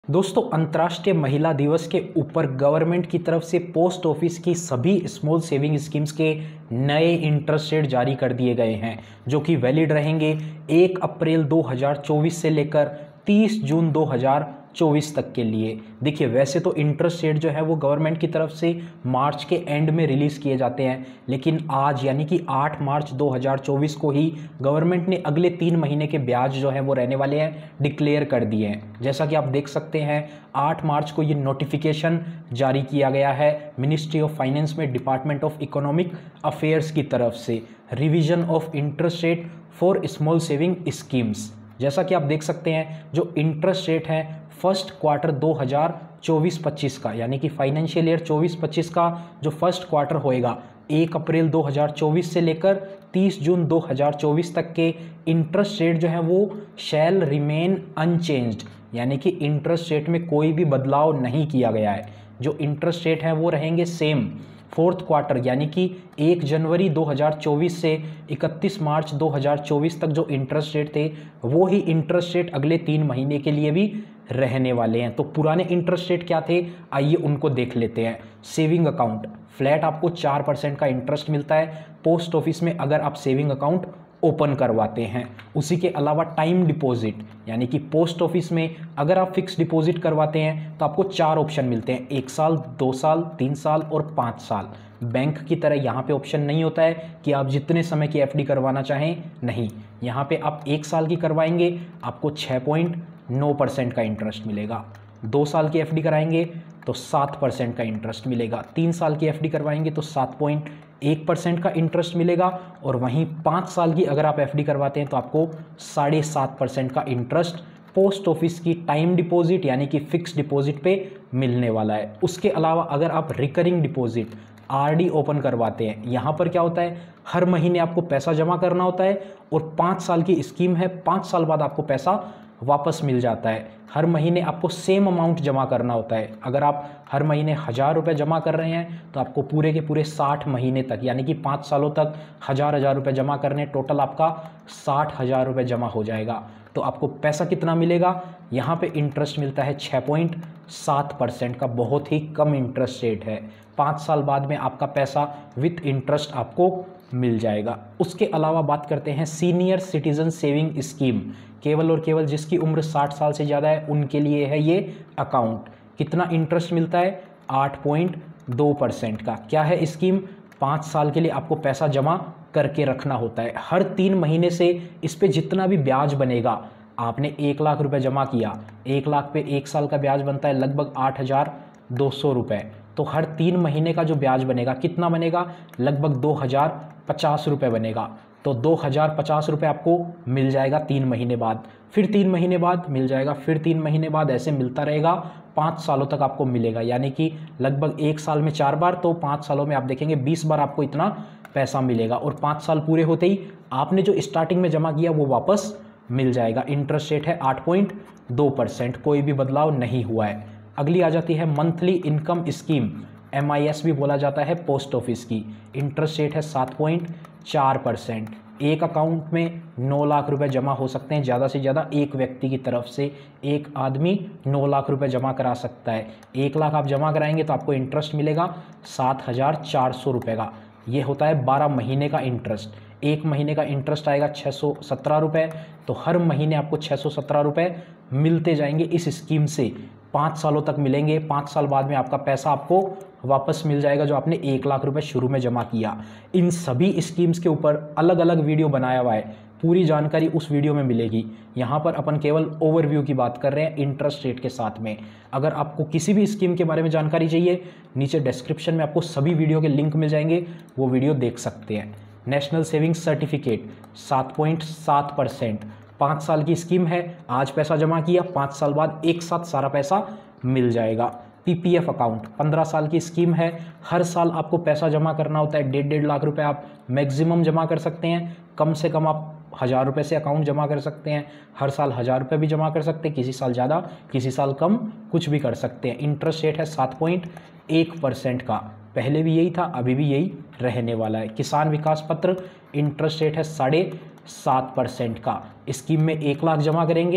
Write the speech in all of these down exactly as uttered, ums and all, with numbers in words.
दोस्तों, अंतर्राष्ट्रीय महिला दिवस के ऊपर गवर्नमेंट की तरफ से पोस्ट ऑफिस की सभी स्मॉल सेविंग स्कीम्स के नए इंटरेस्ट रेट जारी कर दिए गए हैं, जो कि वैलिड रहेंगे एक अप्रैल दो हज़ार चौबीस से लेकर तीस जून दो हज़ार चौबीस तक के लिए। देखिए, वैसे तो इंटरेस्ट रेट जो है वो गवर्नमेंट की तरफ से मार्च के एंड में रिलीज़ किए जाते हैं, लेकिन आज यानी कि आठ मार्च दो हज़ार चौबीस को ही गवर्नमेंट ने अगले तीन महीने के ब्याज जो है वो रहने वाले हैं डिक्लेयर कर दिए हैं। जैसा कि आप देख सकते हैं, आठ मार्च को ये नोटिफिकेशन जारी किया गया है मिनिस्ट्री ऑफ फाइनेंस में डिपार्टमेंट ऑफ इकोनॉमिक अफेयर्स की तरफ से, revision of interest rate for small saving schemes. जैसा कि आप देख सकते हैं, जो इंटरेस्ट रेट है फर्स्ट क्वार्टर दो हज़ार चौबीस पच्चीस का, यानी कि फाइनेंशियल ईयर चौबीस पच्चीस का जो फर्स्ट क्वार्टर होएगा एक अप्रैल दो हज़ार चौबीस से लेकर तीस जून दो हज़ार चौबीस तक के इंटरेस्ट रेट जो है वो शैल रिमेन अनचेंज्ड, यानी कि इंटरेस्ट रेट में कोई भी बदलाव नहीं किया गया है। जो इंटरेस्ट रेट है वो रहेंगे सेम। फोर्थ क्वार्टर यानी कि एक जनवरी दो हज़ार चौबीस से इकतीस मार्च दो हज़ार चौबीस तक जो इंटरेस्ट रेट थे वो ही इंटरेस्ट रेट अगले तीन महीने के लिए भी रहने वाले हैं। तो पुराने इंटरेस्ट रेट क्या थे, आइए उनको देख लेते हैं। सेविंग अकाउंट फ्लैट आपको चार परसेंट का इंटरेस्ट मिलता है पोस्ट ऑफिस में अगर आप सेविंग अकाउंट ओपन करवाते हैं। उसी के अलावा टाइम डिपॉजिट, यानी कि पोस्ट ऑफिस में अगर आप फिक्स डिपॉजिट करवाते हैं तो आपको चार ऑप्शन मिलते हैं, एक साल, दो साल, तीन साल और पाँच साल। बैंक की तरह यहाँ पे ऑप्शन नहीं होता है कि आप जितने समय की एफडी करवाना चाहें, नहीं, यहाँ पे आप एक साल की करवाएंगे आपको छः पॉइंट नौ परसेंट का इंटरेस्ट मिलेगा, दो साल की एफडी कराएंगे तो सात परसेंट का इंटरेस्ट मिलेगा, तीन साल की एफडी करवाएंगे तो सात पॉइंट एक परसेंट का इंटरेस्ट मिलेगा, और वहीं पाँच साल की अगर आप एफडी करवाते हैं तो आपको साढ़े सात परसेंट का इंटरेस्ट पोस्ट ऑफिस की टाइम डिपॉजिट यानी कि फिक्स डिपॉजिट पे मिलने वाला है। उसके अलावा अगर आप रिकरिंग डिपॉजिट आरडी ओपन करवाते हैं, यहाँ पर क्या होता है, हर महीने आपको पैसा जमा करना होता है और पाँच साल की स्कीम है, पाँच साल बाद आपको पैसा वापस मिल जाता है। हर महीने आपको सेम अमाउंट जमा करना होता है। अगर आप हर महीने हज़ार रुपये जमा कर रहे हैं तो आपको पूरे के पूरे साठ महीने तक यानी कि पाँच सालों तक हज़ार हज़ार रुपये जमा करने, टोटल आपका साठ हज़ार रुपये जमा हो जाएगा। तो आपको पैसा कितना मिलेगा, यहाँ पे इंटरेस्ट मिलता है छः पॉइंट सात परसेंट का, बहुत ही कम इंटरेस्ट रेट है। पाँच साल बाद में आपका पैसा विथ इंटरेस्ट आपको मिल जाएगा। उसके अलावा बात करते हैं सीनियर सिटीजन सेविंग स्कीम, केवल और केवल जिसकी उम्र साठ साल से ज़्यादा है उनके लिए है ये अकाउंट। कितना इंटरेस्ट मिलता है, आठ पॉइंट दो परसेंट का। क्या है स्कीम, पाँच साल के लिए आपको पैसा जमा करके रखना होता है। हर तीन महीने से इस पे जितना भी ब्याज बनेगा, आपने एक लाख रुपए जमा किया, एक लाख पे एक साल का ब्याज बनता है लगभग आठ हज़ार दो सौ रुपये, तो हर तीन महीने का जो ब्याज बनेगा कितना बनेगा, लगभग दो हज़ार पचास रुपये बनेगा। तो दो हज़ार पचास रुपये आपको मिल जाएगा तीन महीने बाद, फिर तीन महीने बाद मिल जाएगा, फिर तीन महीने बाद, ऐसे मिलता रहेगा, पाँच सालों तक आपको मिलेगा। यानी कि लगभग एक साल में चार बार, तो पाँच सालों में आप देखेंगे बीस बार आपको इतना पैसा मिलेगा, और पाँच साल पूरे होते ही आपने जो स्टार्टिंग में जमा किया वो वापस मिल जाएगा। इंटरेस्ट रेट है आठ पॉइंट दो परसेंट, कोई भी बदलाव नहीं हुआ है। अगली आ जाती है monthly income scheme, M I S भी बोला जाता है पोस्ट ऑफिस की। इंटरेस्ट रेट है सात पॉइंट चार परसेंट। एक अकाउंट में नौ लाख रुपए जमा हो सकते हैं, ज़्यादा से ज़्यादा एक व्यक्ति की तरफ से एक आदमी नौ लाख रुपए जमा करा सकता है। एक लाख आप जमा कराएंगे तो आपको इंटरेस्ट मिलेगा सात हज़ार चार सौ रुपये का। ये होता है बारह महीने का इंटरेस्ट। एक महीने का इंटरेस्ट आएगा छः सौ सत्रह रुपये, तो हर महीने आपको छः सौ सत्रह रुपये मिलते जाएंगे इस स्कीम से, पाँच सालों तक मिलेंगे। पाँच साल बाद में आपका पैसा आपको वापस मिल जाएगा जो आपने एक लाख रुपए शुरू में जमा किया। इन सभी स्कीम्स के ऊपर अलग अलग वीडियो बनाया हुआ है, पूरी जानकारी उस वीडियो में मिलेगी। यहाँ पर अपन केवल ओवरव्यू की बात कर रहे हैं इंटरेस्ट रेट के साथ में। अगर आपको किसी भी स्कीम के बारे में जानकारी चाहिए, नीचे डिस्क्रिप्शन में आपको सभी वीडियो के लिंक मिल जाएंगे, वो वीडियो देख सकते हैं। नेशनल सेविंग्स सर्टिफिकेट सात पॉइंट सात परसेंट, पाँच साल की स्कीम है, आज पैसा जमा किया, पाँच साल बाद एक साथ सारा पैसा मिल जाएगा। पी पी एफ अकाउंट पंद्रह साल की स्कीम है, हर साल आपको पैसा जमा करना होता है, डेढ़ डेढ़ लाख रुपए आप मैक्सिमम जमा कर सकते हैं, कम से कम आप हज़ार रुपये से अकाउंट जमा कर सकते हैं, हर साल हज़ार रुपये भी जमा कर सकते हैं, किसी साल ज़्यादा किसी साल कम, कुछ भी कर सकते हैं। इंटरेस्ट रेट है सात पॉइंट एक परसेंट का, पहले भी यही था, अभी भी यही रहने वाला है। किसान विकास पत्र इंटरेस्ट रेट है साढ़े सात परसेंट का। स्कीम में एक लाख जमा करेंगे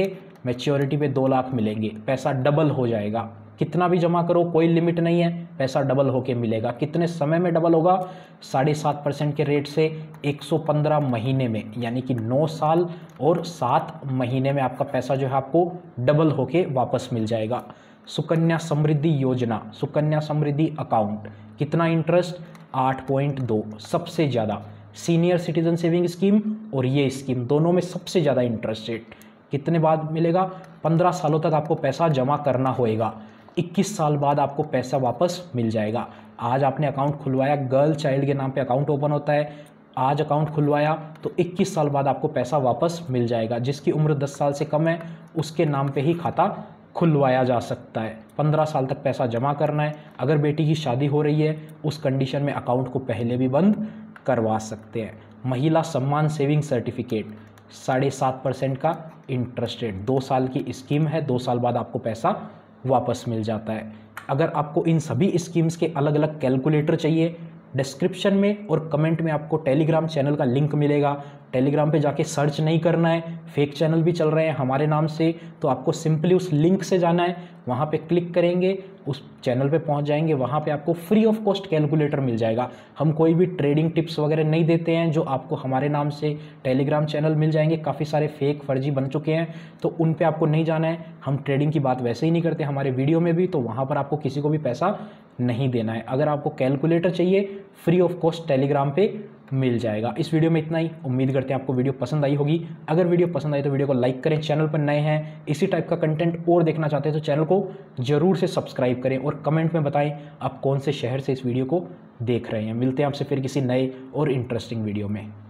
मैच्योरिटी पे दो लाख मिलेंगे, पैसा डबल हो जाएगा। कितना भी जमा करो कोई लिमिट नहीं है, पैसा डबल होके मिलेगा। कितने समय में डबल होगा? साढ़े सात परसेंट के रेट से एक सौ पंद्रह महीने में, यानी कि नौ साल और सात महीने में आपका पैसा जो है आपको डबल होके वापस मिल जाएगा। सुकन्या समृद्धि योजना, सुकन्या समृद्धि अकाउंट, कितना इंटरेस्ट? आठ पॉइंट दो, सबसे ज़्यादा। सीनियर सिटीजन सेविंग स्कीम और ये स्कीम दोनों में सबसे ज़्यादा इंटरेस्ट रेट। कितने बाद मिलेगा? पंद्रह सालों तक आपको पैसा जमा करना होएगा, इक्कीस साल बाद आपको पैसा वापस मिल जाएगा। आज आपने अकाउंट खुलवाया, गर्ल चाइल्ड के नाम पे अकाउंट ओपन होता है, आज अकाउंट खुलवाया तो इक्कीस साल बाद आपको पैसा वापस मिल जाएगा। जिसकी उम्र दस साल से कम है उसके नाम पे ही खाता खुलवाया जा सकता है। पंद्रह साल तक पैसा जमा करना है। अगर बेटी की शादी हो रही है उस कंडीशन में अकाउंट को पहले भी बंद करवा सकते हैं। महिला सम्मान सेविंग सर्टिफिकेट, साढ़े सात परसेंट का इंटरेस्ट रेट, दो साल की स्कीम है, दो साल बाद आपको पैसा वापस मिल जाता है। अगर आपको इन सभी स्कीम्स के अलग अलग कैलकुलेटर चाहिए, डिस्क्रिप्शन में और कमेंट में आपको टेलीग्राम चैनल का लिंक मिलेगा। टेलीग्राम पे जाके सर्च नहीं करना है, फेक चैनल भी चल रहे हैं हमारे नाम से, तो आपको सिंपली उस लिंक से जाना है, वहाँ पे क्लिक करेंगे, उस चैनल पे पहुँच जाएंगे, वहाँ पे आपको फ्री ऑफ कॉस्ट कैलकुलेटर मिल जाएगा। हम कोई भी ट्रेडिंग टिप्स वगैरह नहीं देते हैं, जो आपको हमारे नाम से टेलीग्राम चैनल मिल जाएंगे। काफ़ी सारे फेक फर्जी बन चुके हैं तो उन पे आपको नहीं जाना है। हम ट्रेडिंग की बात वैसे ही नहीं करते हमारे वीडियो में भी, तो वहाँ पर आपको किसी को भी पैसा नहीं देना है। अगर आपको कैलकुलेटर चाहिए फ्री ऑफ कॉस्ट टेलीग्राम पे मिल जाएगा। इस वीडियो में इतना ही, उम्मीद करते हैं आपको वीडियो पसंद आई होगी। अगर वीडियो पसंद आई तो वीडियो को लाइक करें, चैनल पर नए हैं इसी टाइप का कंटेंट और देखना चाहते हैं तो चैनल को जरूर से सब्सक्राइब करें और कमेंट में बताएं आप कौन से शहर से इस वीडियो को देख रहे हैं। मिलते हैं आपसे फिर किसी नए और इंटरेस्टिंग वीडियो में।